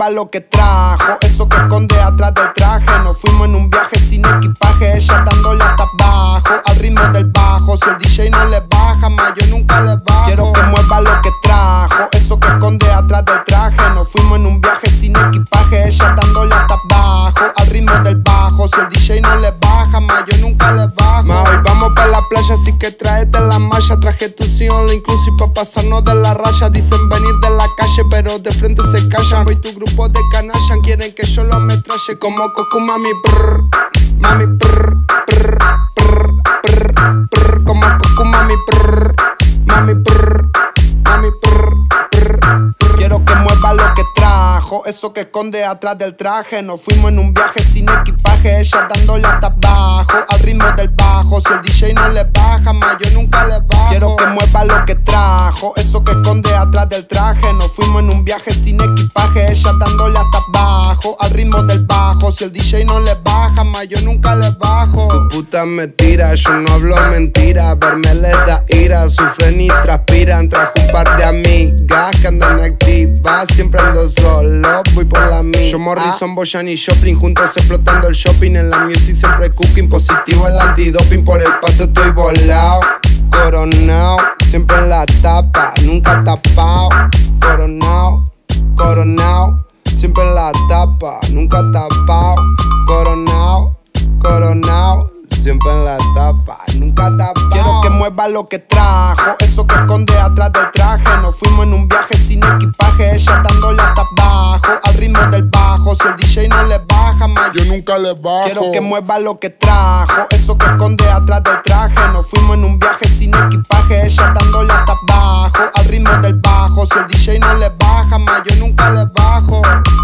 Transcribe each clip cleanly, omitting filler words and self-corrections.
mueva lo que trajo, eso que esconde atrás del traje. Nos fuimos en un viaje sin equipaje, ella dándole hasta abajo, al ritmo del bajo. Si el DJ no le baja, más yo nunca le bajo. Quiero que mueva lo que trajo, eso que esconde atrás del traje. Nos fuimos en un viaje sin equipaje, ella dándole hasta abajo, al ritmo del bajo. Si el DJ no le baja, más yo nunca le bajo. Ma, hoy vamos pa' la playa, así que tráete la malla. Traje tu sion, la inclusive pa' pasarnos de la raya. Dicen venir de la calle, pero de frente se callan. Hoy tu grupo de canallas quieren que yo lo metralle como Coco, mami, brr, mami, brr, brr, brr, brr, brr, como Coco, mami, brr, mami, brr, mami, brr, brr, brr. Quiero que mueva lo que trajo, eso que esconde atrás del traje. Nos fuimos en un viaje sin equipaje, ella dándole hasta abajo, al ritmo del bajo. Si el DJ no le baja, más yo nunca le bajo. Quiero que mueva lo que trajo, eso que esconde atrás del traje. Nos fuimos en un viaje sin equipaje, ella dándole hasta abajo, al ritmo del bajo. Si el DJ no le baja, más yo nunca le bajo. Tu puta me tira, yo no hablo mentira. Verme le da ira, sufren y transpiran. Trajo un par de amigas que andan activas, siempre ando solo, voy por la mía. Yo Morrison, Boyan y Joplin, juntos explotando el shopping. En la music siempre cooking, positivo el antidoping. Por el pato estoy volado, coronao, siempre en la tapa, nunca tapao. Coronao, coronao, siempre en la tapa, nunca tapao. Coronao, coronao, siempre en la tapa, nunca tapao. Quiero que mueva lo que trajo, eso que esconde atrás del traje. Nos fuimos en un viaje sin equipaje, ella dándole hasta abajo, al ritmo del bajo. Si el DJ no le baja, más yo nunca le bajo. Quiero que mueva lo que trajo, eso que esconde atrás del traje. Nos fuimos en un viaje sin equipaje, ella dándole hasta abajo, al ritmo del bajo. Si el DJ no le baja, más yo nunca le bajo.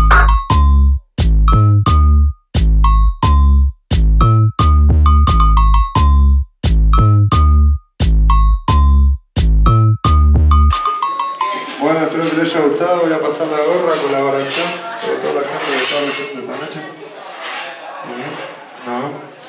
Bueno, espero que les haya gustado. Voy a pasar la gorra, colaboración, sobre todo la gente que estaba presente esta noche. No.